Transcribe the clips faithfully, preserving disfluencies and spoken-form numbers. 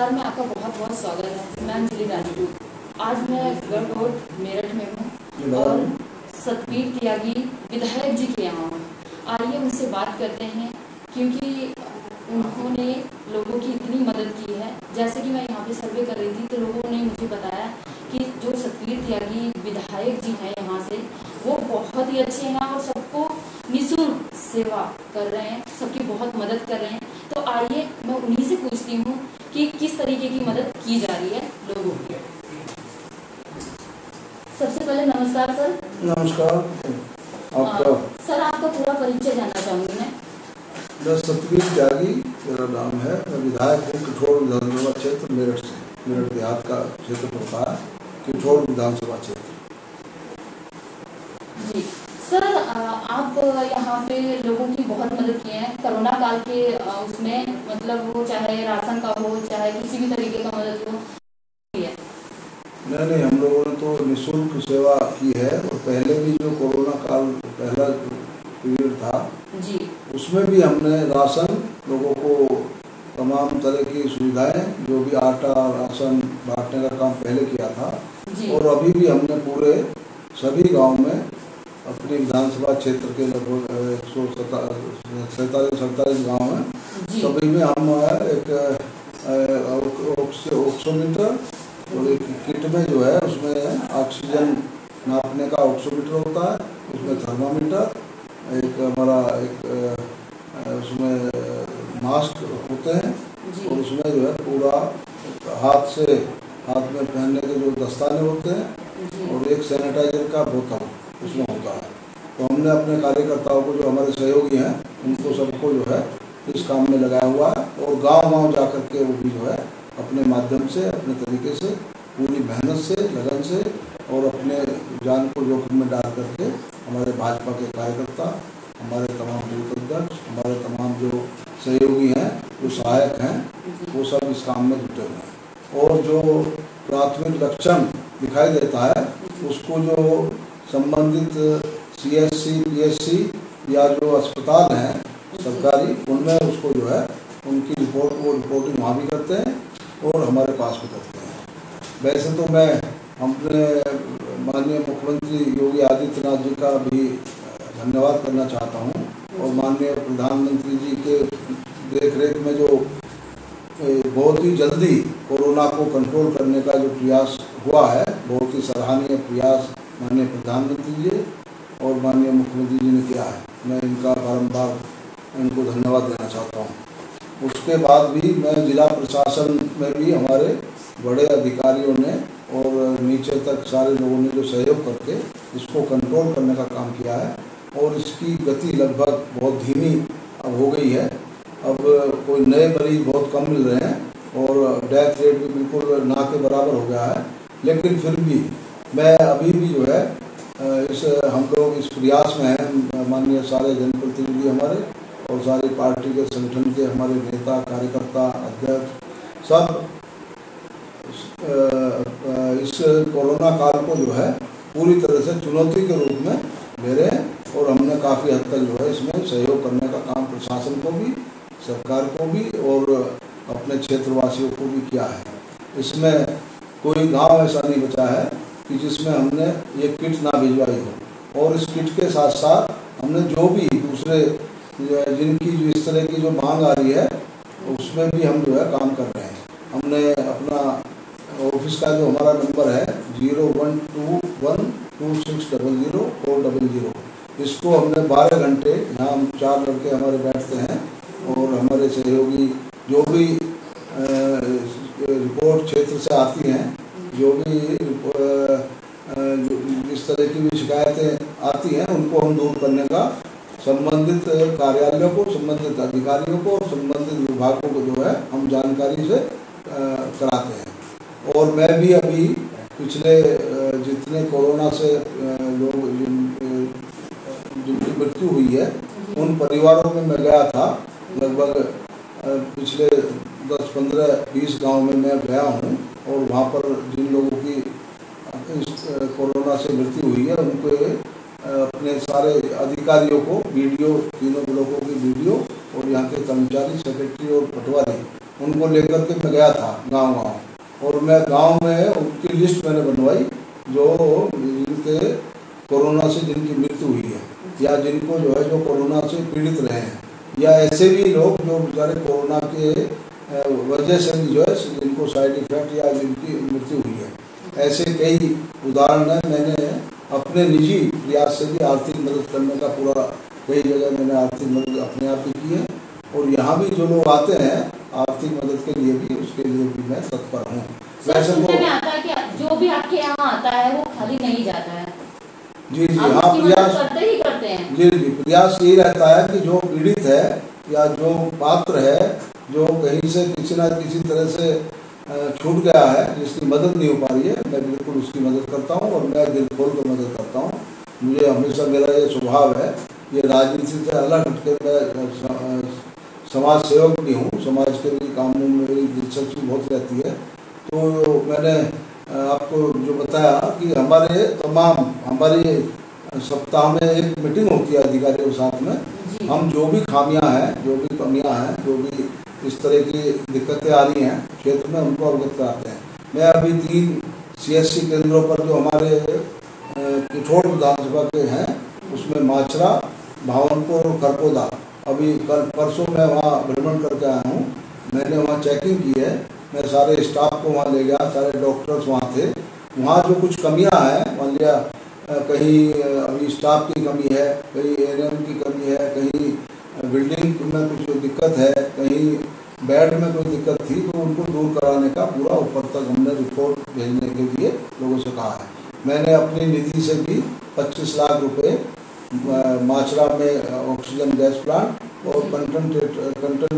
नमस्कार, मैं आपका बहुत बहुत स्वागत है। मैं अंजलि राजपूत। आज मैं गढ़ रोड मेरठ में हूँ और सतबीर त्यागी विधायक जी के यहाँ हूँ। आइए उनसे बात करते हैं, क्योंकि उन्होंने लोगों की इतनी मदद की है। जैसे कि मैं यहाँ पे सर्वे कर रही थी तो लोगों ने मुझे बताया कि जो सतबीर त्यागी विधायक जी हैं यहाँ से, वो बहुत ही अच्छे हैं और सबको निःशुल्क सेवा कर रहे हैं, सबकी बहुत मदद कर रहे हैं। तो आइए मैं उन्हीं से पूछती हूँ कि किस तरीके की मदद की जा रही है लोगों की। सबसे पहले नमस्कार सर। नमस्कार आपका। सर आपका पूरा परिचय जानना चाहूँगी मैं। मैं सतबीर त्यागी मेरा नाम है। मैं विधायक हूँ किठौर विधानसभा क्षेत्र मेरठ से। मेरठ देहात का क्षेत्र पड़ता है, किठौर विधानसभा क्षेत्र। जी सर, आप यहाँ पे लोगों की बहुत मदद की है कोरोना काल के उसमें, मतलब वो चाहे राशन का हो चाहे किसी भी तरीके का मदद हो। नहीं नहीं, हम लोगों ने तो निःशुल्क सेवा की है। और पहले भी जो कोरोना काल पहला पीरियड था जी, उसमें भी हमने राशन लोगों को तमाम तरह की सुविधाएं, जो भी आटा राशन बांटने का काम पहले किया था। और अभी भी हमने पूरे सभी गांव में अपनी विधानसभा क्षेत्र के लगभग एक सौ सैतालीस सैतालीस गाँव हैं, सभी में हम एक ऑक्सीमीटर और एक किट में जो है उसमें ऑक्सीजन नापने का ऑक्सीमीटर होता है, उसमें थर्मामीटर, एक हमारा एक उसमें मास्क होते हैं, और उसमें जो है पूरा हाथ से हाथ में पहनने के जो दस्ताने होते हैं, और एक सैनिटाइजर का बोतल उसमें होता है। तो हमने अपने कार्यकर्ताओं को, जो हमारे सहयोगी हैं, उनको सबको जो है इस काम में लगाया हुआ है। और गांव गांव जा कर के वो भी जो है अपने माध्यम से, अपने तरीके से, पूरी मेहनत से, लगन से और अपने जान को जोखिम में डाल करके हमारे भाजपा के कार्यकर्ता, हमारे तमाम बूथ अध्यक्ष, हमारे तमाम जो सहयोगी हैं, जो सहायक हैं, वो सब इस काम में जुटे हुए हैं। और जो प्राथमिक लक्षण दिखाई देता है उसको जो संबंधित C S C P S C या जो अस्पताल हैं सरकारी, उनमें उसको जो है उनकी रिपोर्ट वो रिपोर्टिंग वहाँ भी करते हैं और हमारे पास भी करते हैं। वैसे तो मैं अपने माननीय मुख्यमंत्री योगी आदित्यनाथ जी का भी धन्यवाद करना चाहता हूँ, और माननीय प्रधानमंत्री जी के देख रेख में जो बहुत ही जल्दी कोरोना को कंट्रोल करने का जो प्रयास हुआ है, बहुत ही सराहनीय प्रयास माननीय प्रधानमंत्री जी और माननीय मुख्यमंत्री जी ने किया है। मैं इनका बारंबार इनको धन्यवाद देना चाहता हूँ। उसके बाद भी मैं जिला प्रशासन में भी हमारे बड़े अधिकारियों ने और नीचे तक सारे लोगों ने जो सहयोग करके इसको कंट्रोल करने का काम किया है, और इसकी गति लगभग बहुत धीमी अब हो गई है। अब कोई नए मरीज बहुत कम मिल रहे हैं और डेथ रेट भी बिल्कुल ना के बराबर हो गया है। लेकिन फिर भी मैं अभी भी जो है इस हम लोग इस प्रयास में हैं, माननीय सारे जनप्रतिनिधि हमारे और सारी पार्टी के संगठन के हमारे नेता कार्यकर्ता अध्यक्ष सब इस कोरोना काल को जो है पूरी तरह से चुनौती के रूप में ले रहे हैं। और हमने काफ़ी हद तक जो है इसमें सहयोग करने का काम प्रशासन को भी, सरकार को भी और अपने क्षेत्रवासियों को भी किया है। इसमें कोई गांव ऐसा नहीं बचा है कि जिसमें हमने ये किट ना भिजवाई हो। और इस किट के साथ साथ हमने जो भी दूसरे जिनकी जो इस तरह की जो मांग आ रही है, उसमें भी हम जो है काम कर रहे हैं। हमने अपना ऑफिस का जो हमारा नंबर है zero one two one two six double zero four double zero, इसको हमने बारह घंटे यहाँ हम चार लड़के हमारे बैठते हैं, और हमारे सहयोगी जो भी रिपोर्ट क्षेत्र से आती हैं, जो भी इस तरह की भी शिकायतें आती हैं, उनको हम दूर करने का संबंधित कार्यालयों को, संबंधित अधिकारियों को और संबंधित विभागों को जो है हम जानकारी से कराते हैं। और मैं भी अभी पिछले जितने कोरोना से लोग जिन जिनकी मृत्यु हुई है, उन परिवारों में मैं गया था। लगभग पिछले दस पंद्रह बीस गांव में मैं गया हूं, और वहां पर जिन लोगों की इस कोरोना से मृत्यु हुई है, उनको अपने सारे अधिकारियों को वीडियो, तीनों ब्लॉकों की वीडियो, और यहाँ के कर्मचारी, सेक्रेटरी और पटवारी उनको लेकर के मैं गया था गांव गांव, और मैं गांव में उनकी लिस्ट मैंने बनवाई जो जिनके कोरोना से जिनकी मृत्यु हुई है, या जिनको जो है जो कोरोना से पीड़ित रहे हैं, या ऐसे भी लोग जो बेचारे कोरोना के वजह से भी जो है जिनको साइड इफेक्ट या जिनकी मृत्यु हुई है, ऐसे कई उदाहरण हैं। मैंने अपने निजी प्रयास से भी आर्थिक मदद करने का पूरा कई जगह मैंने आर्थिक मदद अपने आप ही की है, और यहाँ भी जो लोग आते हैं आर्थिक मदद के लिए भी, उसके लिए भी मैं तत्पर हूँ। वैसे तो में आता है कि जो भी आपके यहाँ आता है वो खाली नहीं जाता है। जी जी हाँ, प्रयास करते ही करते हैं। जी जी प्रयास यही रहता है कि जो पीड़ित है या जो पात्र है, जो कहीं से किसी ना किसी तरह से छूट गया है, जिसकी मदद नहीं हो पा रही है, मैं बिल्कुल उसकी मदद करता हूँ, और मैं दिल खोल कर मदद करता हूँ। मुझे हमेशा मेरा ये स्वभाव है, ये राजनीति से अलग हटकर मैं समाज सेवक भी हूँ, समाज के भी कामों में मेरी दिलचस्पी बहुत रहती है। तो मैंने आपको जो बताया कि हमारे तमाम हमारे सप्ताह में एक मीटिंग होती है अधिकारियों के साथ में, हम जो भी खामियां हैं, जो भी कमियां हैं, जो भी इस तरह की दिक्कतें आ रही हैं क्षेत्र में, उनको अवगत कराते हैं। मैं अभी तीन सीएससी केंद्रों पर जो हमारे पिठोर विधानसभा के हैं, उसमें माचरा, भावनपुर और खरकोदा, अभी कल परसों मैं वहाँ भ्रमण करके आया हूँ। मैंने वहाँ चेकिंग की है, मैं सारे स्टाफ को वहाँ ले गया, सारे डॉक्टर्स वहाँ थे। वहाँ जो कुछ कमियाँ हैं, मान लिया कहीं अभी स्टाफ की कमी है, कहीं एएनएम की कमी है, कहीं बिल्डिंग में कुछ दिक्कत है, कहीं बेड में कोई दिक्कत थी, तो उनको दूर कराने का पूरा ऊपर तक हमने रिपोर्ट भेजने के लिए लोगों से कहा है। मैंने अपनी निधि से भी पच्चीस लाख रुपए माचरा में ऑक्सीजन गैस प्लांट और कंसंट्रेटर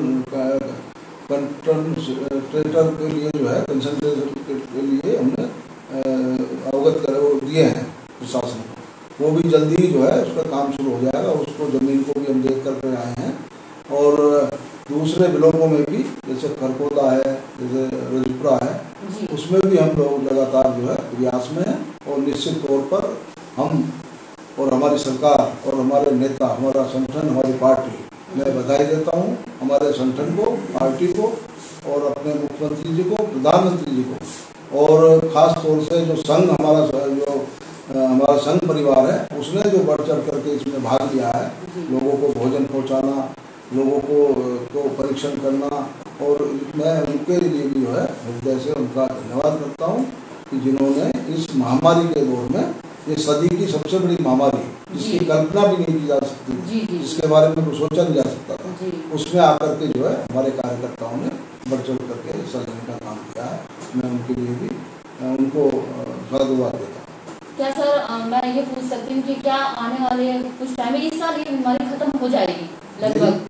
कंसंट्रेटर के लिए जो है कंसंट्रेटर के लिए हमने अवगत कर वो दिए हैं प्रशासन को। वो भी जल्दी ही जो है उसका काम शुरू हो जाएगा, उसको ज़मीन को भी हम देख कर आए हैं। और दूसरे ब्लॉकों में भी, जैसे खरकोदा है, जैसे रजपुरा है, उसमें भी हम लोग लगातार जो है प्रयास में हैं, और निश्चित तौर पर हम और हमारी सरकार और हमारे नेता, हमारा संगठन, हमारी पार्टी, मैं बधाई देता हूँ हमारे संगठन को, पार्टी को, और अपने मुख्यमंत्री जी को, प्रधानमंत्री जी को, और ख़ास तौर से जो संघ हमारा जो हमारा संघ परिवार है, उसने जो बढ़ चढ़ करके इसमें भाग लिया है, लोगों को भोजन पहुँचाना, लोगों को को परीक्षण करना, और मैं उनके लिए भी जो है हृदय से उनका धन्यवाद करता हूँ कि जिन्होंने इस महामारी के दौर में, ये सदी की सबसे बड़ी महामारी, जिसकी कल्पना भी नहीं की जा सकती, जिसके बारे में तो सोचा नहीं जा सकता था, उसमें आकर के जो है हमारे कार्यकर्ताओं ने बढ़ चढ़ करके हिस्सा लेने का काम किया है। मैं उनके लिए भी उनको साधुवाद देता हूँ। क्या सर आ, मैं ये पूछ सकती हूँ कि क्या आने वाले कुछ टाइम में इस साल ये बीमारी खत्म हो जाएगी लगभग?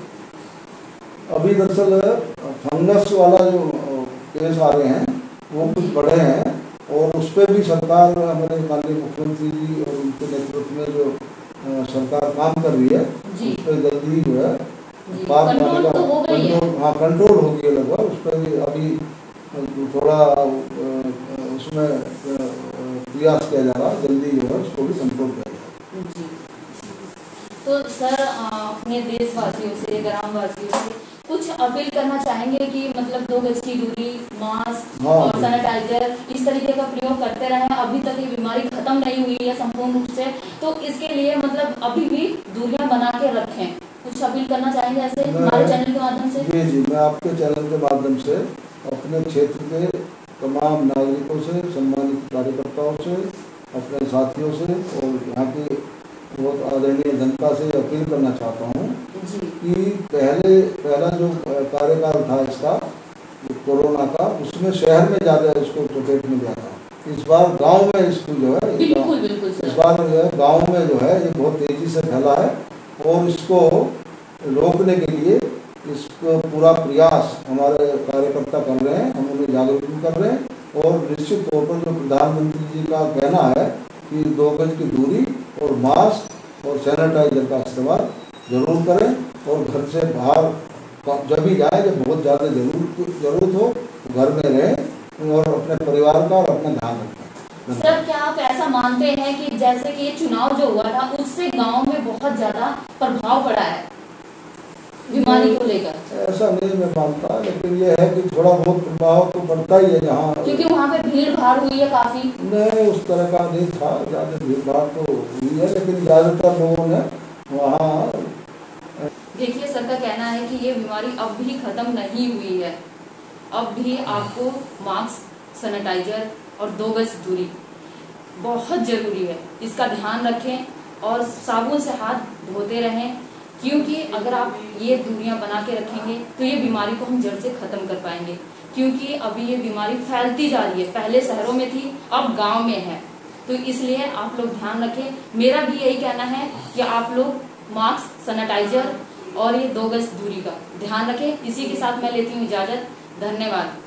अभी दरअसल फंगस वाला जो केस आ रहे हैं वो कुछ बढ़े हैं, और उस पर भी सरकार, हमारे माननीय मुख्यमंत्री जी और उनके नेतृत्व में जो आ, सरकार काम कर रही है, उस पर जल्दी जो है बात करने का कंट्रोल, हाँ कंट्रोल हो गई है लगभग। उस पर भी अभी थोड़ा उसमें प्रयास किया जा रहा है, जल्दी जो है उसको भी कंट्रोल किया जाए। तो सर अपने देशवासियों से, ग्रामवासियों से कुछ अपील करना चाहेंगे कि मतलब दो गज की दूरी, मास्क हाँ, और सैनिटाइजर इस तरीके का प्रयोग करते रहें? अभी तक ये बीमारी खत्म नहीं हुई है संपूर्ण रूप से, तो इसके लिए मतलब अभी भी दूरियां बना के रखें। कुछ अपील करना चाहेंगे ऐसे हमारे चैनल के माध्यम से? जी जी मैं आपके चैनल के माध्यम से अपने क्षेत्र के तमाम नागरिकों से, सम्मानित कार्यकर्ताओं से, अपने साथियों से और यहाँ की बहुत आदरणीय जनता से अपील करना चाहता हूँ कि पहले पहला जो कार्यकाल था इसका कोरोना का, उसमें शहर में ज़्यादा इसको चपेट में गया था। इस बार गांव में इसको जो है बिल्कुल बिल्कुल इस बार जो है गाँव में जो है ये बहुत तेज़ी से फैला है, और इसको रोकने के लिए इसको पूरा प्रयास हमारे कार्यकर्ता कर रहे हैं, हम उन्हें जागरूक भी कर रहे हैं। और निश्चित तौर पर जो प्रधानमंत्री जी का कहना है कि दो गज की दूरी और मास्क और सैनिटाइजर का इस्तेमाल जरूर करें, और घर से बाहर जब भी जाए, जब बहुत ज़्यादा जरूरत जरूरत हो घर में रहें और अपने परिवार का और अपना ध्यान रखें। सर क्या आप ऐसा मानते हैं कि जैसे कि ये चुनाव जो हुआ था उससे गांव में बहुत ज़्यादा प्रभाव पड़ा है बीमारी को लेकर? ऐसा नहीं मैं मानता, लेकिन ये है कि थोड़ा बहुत प्रभाव तो पड़ता ही है यहाँ, क्योंकि वहाँ पे भीड़ भाड़ हुई है काफी। नहीं उस तरह का नहीं था, ज़्यादा भीड़ भाड़ तो हुई है, लेकिन ज़्यादातर लोगों ने वहाँ। देखिए सर का कहना है कि ये बीमारी अब भी खत्म नहीं हुई है, अब भी आपको मास्क, सैनिटाइजर और दो गज दूरी बहुत जरूरी है, इसका ध्यान रखें और साबुन से हाथ धोते रहें, क्योंकि अगर आप ये दूरियां बना के रखेंगे तो ये बीमारी को हम जड़ से खत्म कर पाएंगे। क्योंकि अभी ये बीमारी फैलती जा रही है, पहले शहरों में थी अब गांव में है, तो इसलिए आप लोग ध्यान रखें। मेरा भी यही कहना है कि आप लोग मास्क, सैनिटाइजर और ये दो गज दूरी का ध्यान रखें। इसी के साथ मैं लेती हूँ इजाजत। धन्यवाद।